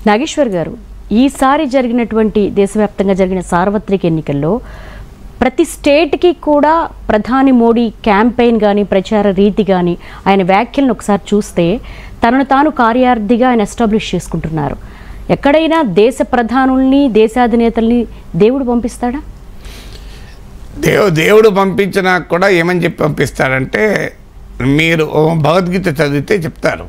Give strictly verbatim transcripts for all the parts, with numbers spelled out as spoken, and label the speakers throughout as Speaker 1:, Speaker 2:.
Speaker 1: నాగేశ్వర్ గారు, ఈసారి జరిగినటువంటి దేశవ్యాప్తంగా జరిగిన సార్వత్రిక ఎన్నికల్లో ప్రతి స్టేట్కి కూడా ప్రధాని మోడీ క్యాంపెయిన్ కానీ ప్రచార రీతి కానీ ఆయన వ్యాఖ్యలను ఒకసారి చూస్తే తనను తాను కార్యార్థిగా ఆయన ఎస్టాబ్లిష్ చేసుకుంటున్నారు. ఎక్కడైనా దేశ ప్రధానుల్ని దేశాధినేతల్ని దేవుడు పంపిస్తాడా?
Speaker 2: దేవు దేవుడు పంపించినా కూడా ఏమని చెప్పి పంపిస్తాడంటే, మీరు భగవద్గీత చదివితే చెప్తారు,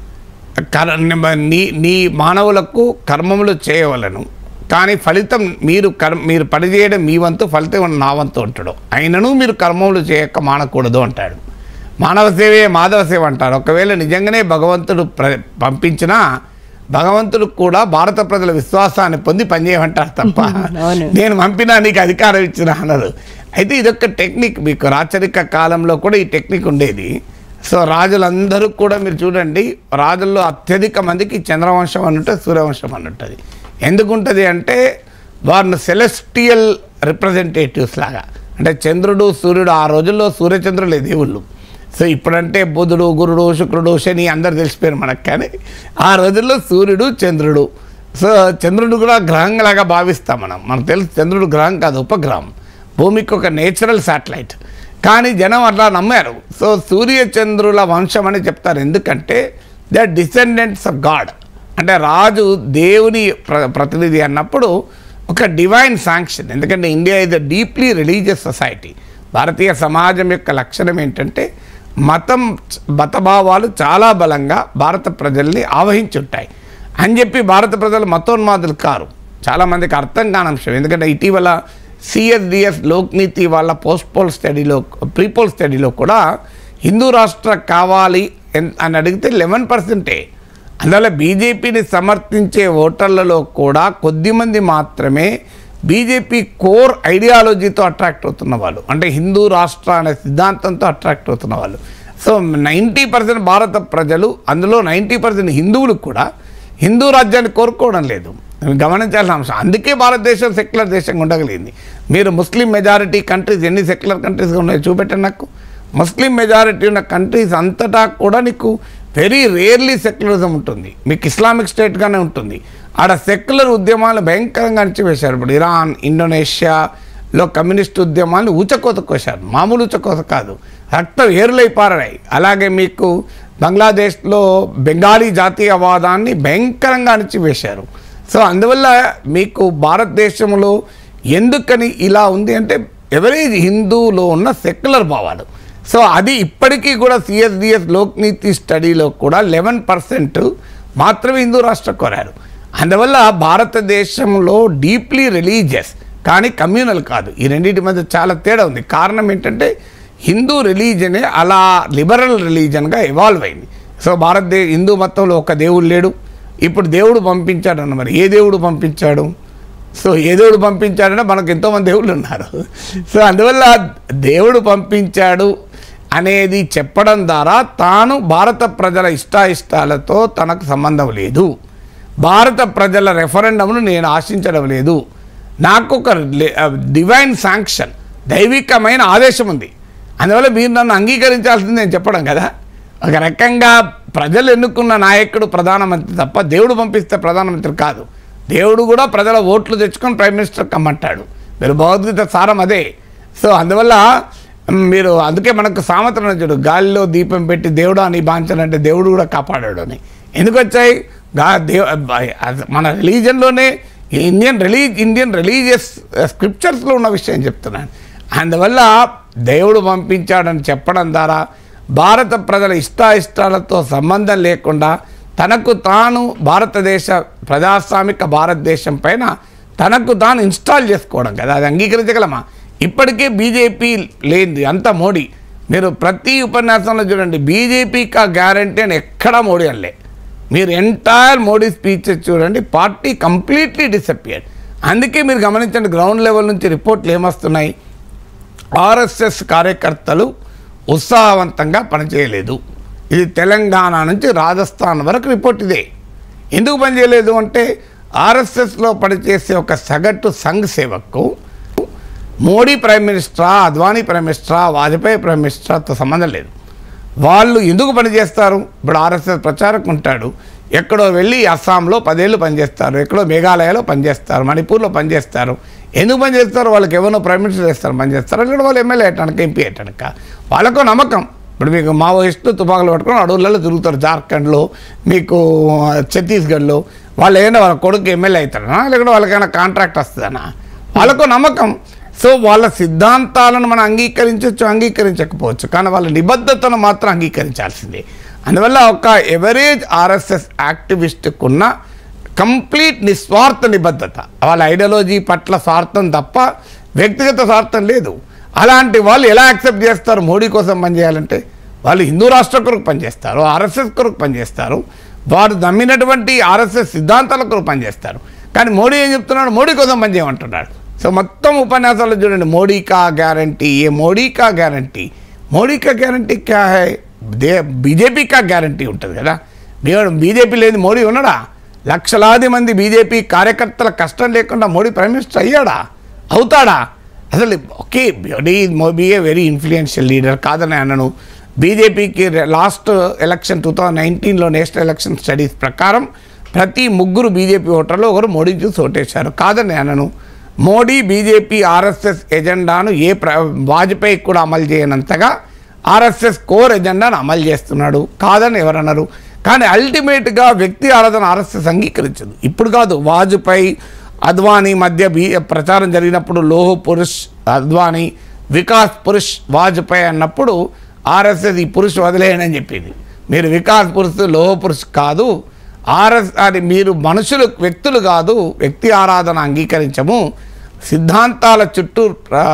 Speaker 2: కర్ నీ నీ మానవులకు కర్మములు చేయవలను, కానీ ఫలితం మీరు కర్మ మీరు పనిచేయడం మీ వంతు, ఫలితం నా వంతు అంటాడు. అయినను మీరు కర్మములు చేయక మానకూడదు అంటాడు. మానవ సేవే మాధవ సేవ అంటారు. ఒకవేళ నిజంగానే భగవంతుడు ప్ర పంపించినా భగవంతుడు కూడా భారత ప్రజల విశ్వాసాన్ని పొంది పనిచేయమంటారు తప్ప నేను పంపినా నీకు అధికారం ఇచ్చిన అన్నారు. అయితే ఇదొక టెక్నిక్. మీకు రాచరిక కాలంలో కూడా ఈ టెక్నిక్ ఉండేది. సో రాజులందరూ కూడా మీరు చూడండి, రాజుల్లో అత్యధిక మందికి చంద్రవంశం అన్నట్టు సూర్యవంశం అన్నట్టు. ఎందుకుంటుంది అంటే వారిని సెలెస్టియల్ రిప్రజెంటేటివ్స్ లాగా, అంటే చంద్రుడు సూర్యుడు, ఆ రోజుల్లో సూర్యచంద్రులే దేవుళ్ళు. సో ఇప్పుడంటే బుధుడు గురుడు శుక్రుడు శని అందరు తెలిసిపోయారు మనకు, కానీ ఆ రోజుల్లో సూర్యుడు చంద్రుడు. సో చంద్రుడు కూడా గ్రహంలాగా భావిస్తాం మనం. మనకు తెలుసు చంద్రుడు గ్రహం కాదు, ఉపగ్రహం, భూమికి ఒక నేచురల్ శాటిలైట్. కానీ జనం అట్లా నమ్మారు. సో సూర్య చంద్రుల వంశం అని చెప్తారు. ఎందుకంటే they are descendants of god. అంటే రాజు దేవుని ప్ర ప్రతినిధి అన్నప్పుడు ఒక డివైన్ శాంక్షన్. ఎందుకంటే India is a deeply religious society. భారతీయ సమాజం యొక్క లక్షణం ఏంటంటే మతం మతభావాలు చాలా బలంగా భారత ప్రజల్ని ఆవహించుంటాయి అని చెప్పి భారత ప్రజలు మతోన్మాదులు కారు. చాలామందికి అర్థం కాని అంశం. ఎందుకంటే ఇటీవల సిఎస్డిఎస్ లోక్నీతి వాళ్ళ పోస్ట్ పోల్ స్టడీలో ప్రీపోల్ స్టడీలో కూడా హిందూ రాష్ట్ర కావాలి అని అడిగితే లెవెన్ పర్సెంటే. అందువల్ల బీజేపీని సమర్థించే ఓటర్లలో కూడా కొద్దిమంది మాత్రమే బీజేపీ కోర్ ఐడియాలజీతో అట్రాక్ట్ అవుతున్న వాళ్ళు, అంటే హిందూ రాష్ట్ర అనే సిద్ధాంతంతో అట్రాక్ట్ అవుతున్న వాళ్ళు. సో నైంటీ పర్సెంట్ భారత ప్రజలు, అందులో నైంటీ పర్సెంట్ హిందువులు కూడా హిందూ రాజ్యాన్ని కోరుకోవడం లేదు. గమనించాల్సిన అంశం. అందుకే భారతదేశం సెక్యులర్ దేశంగా ఉండగలిగింది. మీరు ముస్లిం మెజారిటీ కంట్రీస్ ఎన్ని సెక్యులర్ కంట్రీస్గా ఉన్నాయో చూపెట్టండి నాకు. ముస్లిం మెజారిటీ ఉన్న కంట్రీస్ అంతటా కూడా నీకు వెరీ రేర్లీ సెక్యులరిజం ఉంటుంది. మీకు ఇస్లామిక్ స్టేట్గానే ఉంటుంది. ఆడ సెక్యులర్ ఉద్యమాలు భయంకరంగా అణిచివేశారు. ఇప్పుడు ఇరాన్, ఇండోనేషియాలో కమ్యూనిస్ట్ ఉద్యమాలను ఊచకోత కోశారు. మామూలు ఊచకోత కాదు, రక్తం ఏరులై పారాయి. అలాగే మీకు బంగ్లాదేశ్లో బెంగాలీ జాతీయవాదాన్ని భయంకరంగా అణిచివేశారు. సో అందువల్ల మీకు భారతదేశంలో ఎందుకని ఇలా ఉంది అంటే ఎవరేజ్ హిందూలో ఉన్న సెక్యులర్ భావాలు. సో అది ఇప్పటికీ కూడా సిఎస్డిఎస్ లోక్నీతి స్టడీలో కూడా లెవెన్ పర్సెంట్ మాత్రమే హిందూ రాష్ట్ర కోరారు. అందువల్ల భారతదేశంలో డీప్లీ రిలీజియస్ కానీ కమ్యూనల్ కాదు. ఈ రెండింటి మధ్య చాలా తేడా ఉంది. కారణం ఏంటంటే హిందూ రిలీజనే అలా లిబరల్ రిలీజన్గా ఎవాల్వ్ అయింది. సో భారతదేశ హిందూ మతంలో ఒక దేవుడు లేడు. ఇప్పుడు దేవుడు పంపించాడు అన్న, మరి ఏ దేవుడు పంపించాడు? సో ఏ దేవుడు పంపించాడంటే మనకు ఎంతోమంది దేవుళ్ళు ఉన్నారు. సో అందువల్ల దేవుడు పంపించాడు అనేది చెప్పడం ద్వారా తాను భారత ప్రజల ఇష్టాయిష్టాలతో తనకు సంబంధం లేదు, భారత ప్రజల రెఫరెండంను నేను ఆశించడం లేదు, నాకు ఒక డివైన్ శాంక్షన్, దైవికమైన ఆదేశం ఉంది, అందువల్ల మీరు నన్ను అంగీకరించాల్సింది నేను చెప్పడం కదా. ఒక రకంగా ప్రజలు ఎన్నుకున్న నాయకుడు ప్రధానమంత్రి తప్ప దేవుడు పంపిస్తే ప్రధానమంత్రి కాదు. దేవుడు కూడా ప్రజల ఓట్లు తెచ్చుకొని ప్రైమ్ మినిస్టర్ కమ్మంటాడు. మీరు భగవద్గీత సారం అదే. సో అందువల్ల మీరు అందుకే మనకు సామెతను చూడు, గాలిలో దీపం పెట్టి దేవుడా నీ బాంచనంటే దేవుడు కూడా కాపాడాడు అని. ఎందుకు వచ్చాయి? గా దేవ మన రిలీజన్లోనే ఇండియన్ రిలీ ఇండియన్ రిలీజియస్ స్క్రిప్చర్స్లో ఉన్న విషయం చెప్తున్నాను. అందువల్ల దేవుడు పంపించాడని చెప్పడం ద్వారా భారత ప్రజల ఇష్టాయిష్టాలతో సంబంధం లేకుండా తనకు తాను భారతదేశ ప్రజాస్వామిక భారతదేశం పైన తనకు తాను ఇన్స్టాల్ చేసుకోవడం కదా. అది అంగీకరించగలమా? ఇప్పటికే బీజేపీ లేనిది అంతా మోడీ. మీరు ప్రతి ఉపన్యాసంలో చూడండి, బీజేపీకి గ్యారంటీ అని ఎక్కడా మోడీ అనలే. మీరు ఎంటైర్ మోడీ స్పీచెస్ చూడండి, పార్టీ కంప్లీట్లీ డిసప్పియర్డ్. అందుకే మీరు గమనించండి, గ్రౌండ్ లెవెల్ నుంచి రిపోర్ట్లు ఏమొస్తున్నాయి? ఆర్ఎస్ఎస్ కార్యకర్తలు ఉత్సాహవంతంగా పనిచేయలేదు. ఇది తెలంగాణ నుంచి రాజస్థాన్ వరకు రిపోర్ట్ ఇదే. ఎందుకు పనిచేయలేదు అంటే ఆర్ఎస్ఎస్లో పనిచేసే ఒక సగటు సంఘ్ సేవకు మోడీ ప్రైమ్ మినిస్టరా, అద్వానీ ప్రైమ్ మినిస్టరా, వాజ్పేయి ప్రైమ్ మినిస్టర్తో సంబంధం లేదు. వాళ్ళు ఎందుకు పనిచేస్తారు? ఇప్పుడు ఆర్ఎస్ఎస్ ప్రచారక్ ఉంటాడు, ఎక్కడో వెళ్ళి అస్సాంలో పదేళ్ళు పనిచేస్తారు, ఎక్కడో మేఘాలయలో పనిచేస్తారు, మణిపూర్లో పనిచేస్తారు. ఎందుకు పనిచేస్తారు? వాళ్ళకి ఎవరినో ప్రైమ్ మినిస్టర్ చేస్తారు పనిచేస్తారు, ఇక్కడ వాళ్ళు ఎమ్మెల్యే అయ్యాక ఎంపీ అయ్యాక వాళ్ళకు నమ్మకం. ఇప్పుడు మీకు మావోయిస్టులు తుపాకులు పట్టుకొని అడవులలో తిరుగుతారు, జార్ఖండ్లో మీకు ఛత్తీస్గఢ్లో. వాళ్ళు ఏమైనా వాళ్ళ కొడుకు ఎమ్మెల్యే అవుతారనా, లేకుంటే వాళ్ళకైనా కాంట్రాక్ట్ వస్తుందనా? వాళ్ళకు నమ్మకం. సో వాళ్ళ సిద్ధాంతాలను మనం అంగీకరించవచ్చు, అంగీకరించకపోవచ్చు, కానీ వాళ్ళ నిబద్ధతను మాత్రం అంగీకరించాల్సిందే. అందువల్ల ఒక ఎవరేజ్ ఆర్ఎస్ఎస్ యాక్టివిస్ట్కున్న కంప్లీట్ నిస్వార్థ నిబద్ధత, వాళ్ళ ఐడియాలజీ పట్ల స్వార్థం తప్ప వ్యక్తిగత స్వార్థం లేదు. అలాంటి వాళ్ళు ఎలా యాక్సెప్ట్ చేస్తారు మోడీ కోసం పనిచేయాలంటే? వాళ్ళు హిందూ రాష్ట్ర కొరకు పనిచేస్తారు, ఆర్ఎస్ఎస్ కొరకు పనిచేస్తారు, వారు నమ్మినటువంటి ఆర్ఎస్ఎస్ సిద్ధాంతాల కొరకు పనిచేస్తారు. కానీ మోడీ ఏం చెప్తున్నాడు? మోడీ కోసం పనిచేయమంటున్నాడు. సో మొత్తం ఉపన్యాసాలు చూడండి, మోడీ కా గ్యారంటీ, ఏ మోడీ కా గ్యారంటీ, మోడీ కా గ్యారంటీ క్యా హై? దే బీజేపీ కా గ్యారంటీ ఉంటుంది కదా. బీజేపీ లేదు మోడీ ఉన్నాడా? లక్షలాది మంది బీజేపీ కార్యకర్తల కష్టం లేకుండా మోడీ ప్రైమ్ మినిస్టర్ అయ్యాడా? అవుతాడా? అసలు okay, Modi Modi a very influential leader కాదని అన్నను. బీజేపీకి లాస్ట్ ఎలక్షన్ టూ థౌజండ్ నైన్టీన్లో నేషనల్ ఎలక్షన్ స్టడీస్ ప్రకారం ప్రతి ముగ్గురు బీజేపీ ఓటర్లు ఒకరు మోడీ చూసి ఓటేశారు, కాదని అన్నను. మోడీ బీజేపీ ఆర్ఎస్ఎస్ ఎజెండాను ఏ ప్ర వాజ్పేయి కూడా అమలు చేయనంతగా ఆర్ఎస్ఎస్ కోర్ ఎజెండాను అమలు చేస్తున్నాడు, కాదని ఎవరన్నారు. కానీ అల్టిమేట్గా వ్యక్తి ఆరాధన ఆర్ఎస్ఎస్ అంగీకరించదు. ఇప్పుడు కాదు, వాజ్పేయి అద్వానీ మధ్య బీ ప్రచారం జరిగినప్పుడు లోహ పురుష్ అద్వానీ, వికాస్ పురుష్ వాజ్పేయి అన్నప్పుడు ఆర్ఎస్ఎస్ ఈ పురుష్ వదిలేయని అని చెప్పింది. మీరు వికాస్ పురుష్ లోహ పురుష్ కాదు, ఆర్ఎస్ అది మీరు మనుషులు వ్యక్తులు కాదు, వ్యక్తి ఆరాధన అంగీకరించము, సిద్ధాంతాల చుట్టూ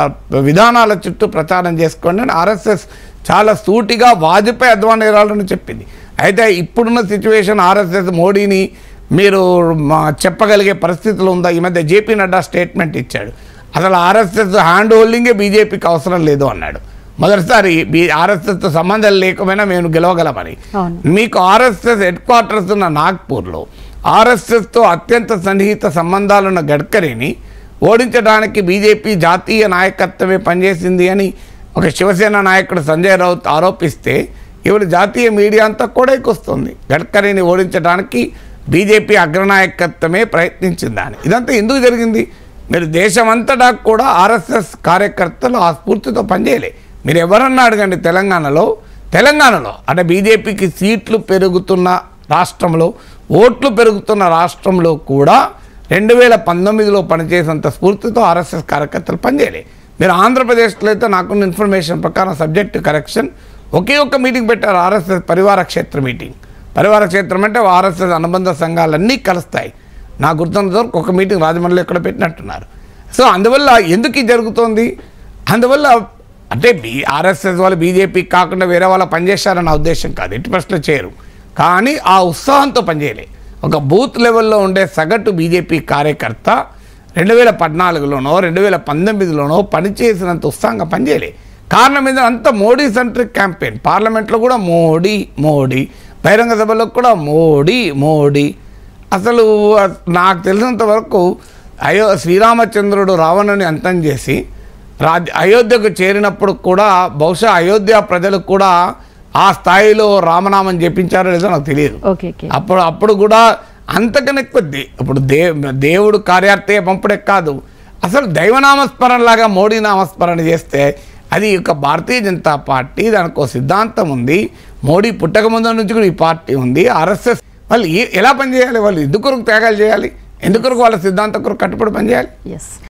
Speaker 2: విధానాల చుట్టూ ప్రచారం చేసుకోండి అని ఆర్ఎస్ఎస్ చాలా సూటిగా వాజ్పేయి అద్వానీ రాళ్ళని చెప్పింది. అయితే ఇప్పుడున్న సిచ్యువేషన్ ఆర్ఎస్ఎస్ మోడీని మీరు చెప్పగలిగే పరిస్థితులు ఉందా? ఈ మధ్య జేపీ నడ్డా స్టేట్మెంట్ ఇచ్చాడు, అసలు ఆర్ఎస్ఎస్ హ్యాండ్ హోల్డింగే బీజేపీకి అవసరం లేదు అన్నాడు. మొదటిసారి బీ ఆర్ఎస్ఎస్తో సంబంధం లేకపోయినా మేము గెలవగలమని. మీకు ఆర్ఎస్ఎస్ హెడ్ క్వార్టర్స్ ఉన్న నాగ్పూర్లో ఆర్ఎస్ఎస్తో అత్యంత సన్నిహిత సంబంధాలున్న గడ్కరీని ఓడించడానికి బీజేపీ జాతీయ నాయకత్వమే పనిచేసింది అని ఒక శివసేన నాయకుడు సంజయ్ రౌత్ ఆరోపిస్తే ఇప్పుడు జాతీయ మీడియా అంతా కూడా ఎక్కువస్తుంది. గడ్కరీని ఓడించడానికి బీజేపీ అగ్రనాయకత్వమే ప్రయత్నించిందని. ఇదంతా ఎందుకు జరిగింది? మీరు దేశమంతటా కూడా ఆర్ఎస్ఎస్ కార్యకర్తలు ఆ స్ఫూర్తితో పనిచేయలే. మీరు ఎవరన్నా అడగండి, తెలంగాణలో తెలంగాణలో అంటే బీజేపీకి సీట్లు పెరుగుతున్న రాష్ట్రంలో, ఓట్లు పెరుగుతున్న రాష్ట్రంలో కూడా రెండు వేల పంతొమ్మిదిలో పనిచేసేంత స్ఫూర్తితో ఆర్ఎస్ఎస్ కార్యకర్తలు పనిచేయలే. మీరు ఆంధ్రప్రదేశ్లో అయితే నాకున్న ఇన్ఫర్మేషన్ ప్రకారం సబ్జెక్ట్ కరెక్షన్ ఒకే ఒక్క మీటింగ్ పెట్టారు, ఆర్ఎస్ఎస్ పరివార క్షేత్ర మీటింగ్. పరివార క్షేత్రం అంటే ఆర్ఎస్ఎస్ అనుబంధ సంఘాలన్నీ కలుస్తాయి. నా గుర్తున్నంత వరకు ఒక మీటింగ్ రాజమండ్రిలో ఎక్కడ పెట్టినట్టున్నారు. సో అందువల్ల ఎందుకు ఇది జరుగుతోంది? అందువల్ల అంటే బీ ఆర్ఎస్ఎస్ వాళ్ళు బీజేపీ కాకుండా వేరే వాళ్ళ పనిచేశారన్న ఉద్దేశం కాదు, ఎట్టి పరిస్థితుల్లో చేయరు. కానీ ఆ ఉత్సాహంతో పనిచేయలే. ఒక బూత్ లెవెల్లో ఉండే సగటు బీజేపీ కార్యకర్త రెండు వేల పద్నాలుగులోనో రెండు వేల పంతొమ్మిదిలోనో పనిచేసినంత ఉత్సాహంగా పనిచేయలే. కారణం ఏంటంటే అంత మోడీ సెంట్రిక్ క్యాంపెయిన్. పార్లమెంట్లో కూడా మోడీ మోడీ, బహిరంగ సభలో కూడా మోడీ మోడీ. అసలు నాకు తెలిసినంత వరకు అయో శ్రీరామచంద్రుడు రావణుని అంతం చేసి రాజ్ అయోధ్యకు చేరినప్పుడు కూడా బహుశా అయోధ్య ప్రజలకు కూడా ఆ స్థాయిలో రామనామం జపించారో లేదో నాకు తెలియదు. అప్పుడు అప్పుడు కూడా అంతకన్నా ఎక్కువ దే ఇప్పుడు దే దేవుడు కార్యార్థే పంపుడే కాదు, అసలు దైవనామస్మరణ లాగా మోడీ నామస్మరణ చేస్తే అది ఒక భారతీయ జనతా పార్టీ, దానికి ఒక సిద్ధాంతం ఉంది. మోడీ పుట్టక ముందు నుంచి కూడా ఈ పార్టీ ఉంది. ఆర్ఎస్ఎస్ వాళ్ళు ఎలా పనిచేయాలి? వాళ్ళు ఎందుకొరకు త్యాగాలు చేయాలి? ఎందుకొరకు వాళ్ళ సిద్ధాంతం కొరకు కట్టుబడి పనిచేయాలి?